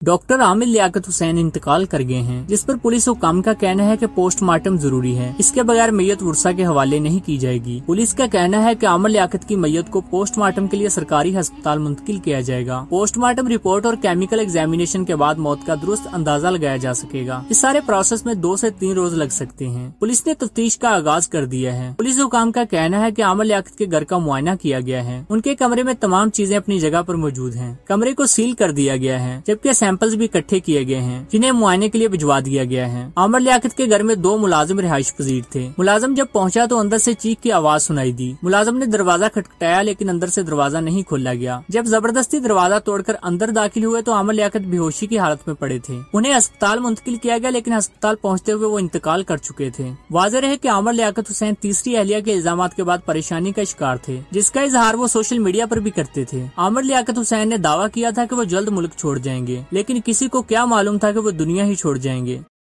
Doctor Aamir Liaquat Hussain इंतकाल कर गए हैं, जिस पर पुलिस हुकाम का कहना है कि पोस्टमार्टम जरूरी है। इसके बगैर मैयत वर्सा के हवाले नहीं की जाएगी। पुलिस का कहना है कि आमिर लियाकत की मैयत को पोस्टमार्टम के लिए सरकारी अस्पताल मुंतकिल किया जाएगा। पोस्टमार्टम रिपोर्ट और केमिकल एग्जामिनेशन के बाद मौत का दुरुस्त अंदाजा लगाया जा सकेगा। इस सारे प्रोसेस में 2 से 3 रोज लग सकते हैं। पुलिस ने तफ्तीश का आगाज कर दिया है। पुलिस हुकाम का कहना है कि आमिर लियाकत के घर का मुआयना किया गया है। उनके कमरे में तमाम चीजें अपनी जगह पर मौजूद हैं। कमरे को सील कर दिया गया है, जबकि सैंपल्स भी इकट्ठे किए गए हैं, जिन्हें मुआयने के लिए भिजवा दिया गया है। आमिर लियाकत के घर में 2 मुलाजिम रिहाइश पजीर थे। मुलाजिम जब पहुंचा तो अंदर से चीख की आवाज सुनाई दी। मुलाजिम ने दरवाजा खटखटाया, लेकिन अंदर से दरवाजा नहीं खोला गया। जब जबरदस्ती दरवाजा तोड़कर अंदर दाखिल हुए तो आमिर लियाकत बेहोशी की हालत में पड़े थे। उन्हें अस्पताल मुंतकिल किया गया, लेकिन अस्पताल पहुंचते हुए वो इंतकाल कर चुके थे। वाज़ेह है कि आमिर लियाकत हुसैन तीसरी अहलिया के इल्जामात के बाद परेशानी का शिकार थे, जिसका इजहार वो सोशल मीडिया पर भी करते थे। आमिर लियाकत हुसैन ने दावा किया था कि वो जल्द मुल्क छोड़ जाएंगे, लेकिन किसी को क्या मालूम था कि वो दुनिया ही छोड़ जाएंगे।